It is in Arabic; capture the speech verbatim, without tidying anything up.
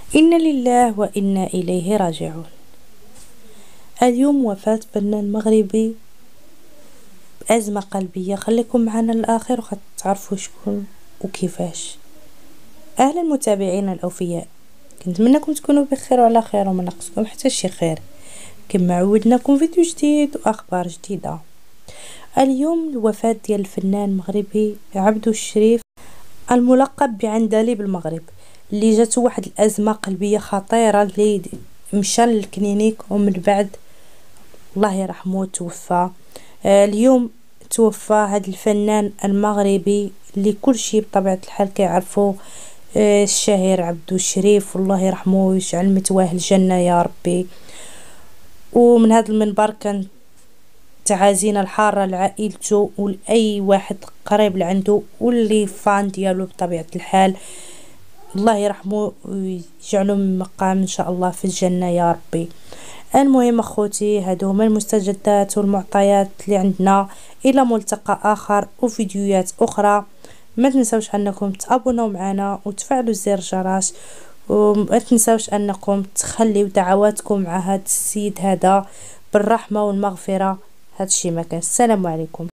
إنا لله وإنا إليه راجعون. اليوم وفاة فنان مغربي بأزمة قلبية، خليكم معنا للآخر وتعرفوا شكون وكيفاش. أهلا متابعينا الأوفياء، كنتمنىكم تكونوا بخير وعلى خير وما ناقصكم حتى شي خير. كما عودناكم فيديو جديد وأخبار جديدة. اليوم الوفاة ديال الفنان المغربي عبدو الشريف الملقب بعندليب المغرب، اللي جاتو واحد الأزمة قلبية خطيرة، اللي مشى للكلينيك ومن بعد الله يرحمه توفى. آه اليوم توفى هذا الفنان المغربي اللي كل شيء بطبيعة الحال كيعرفوا، آه الشهير عبدو الشريف، والله يرحمه ويجعل مثواه الجنة يا ربي. ومن هذا المنبر كان تعازينا الحارة لعائلته ولأي واحد قريب لعنده واللي فان ديالو بطبيعة الحال. الله يرحمه ويجعله من مقام ان شاء الله في الجنة يا ربي. المهم اخوتي، هادو هما المستجدات والمعطيات اللي عندنا. الى ملتقى اخر وفيديوهات اخرى. ما تنسوش انكم تابونوا معنا وتفعلوا زر الجرس، وما تنسوش انكم تخليوا دعواتكم مع هذا السيد هذا بالرحمة والمغفرة. هادشي ما كان. السلام عليكم.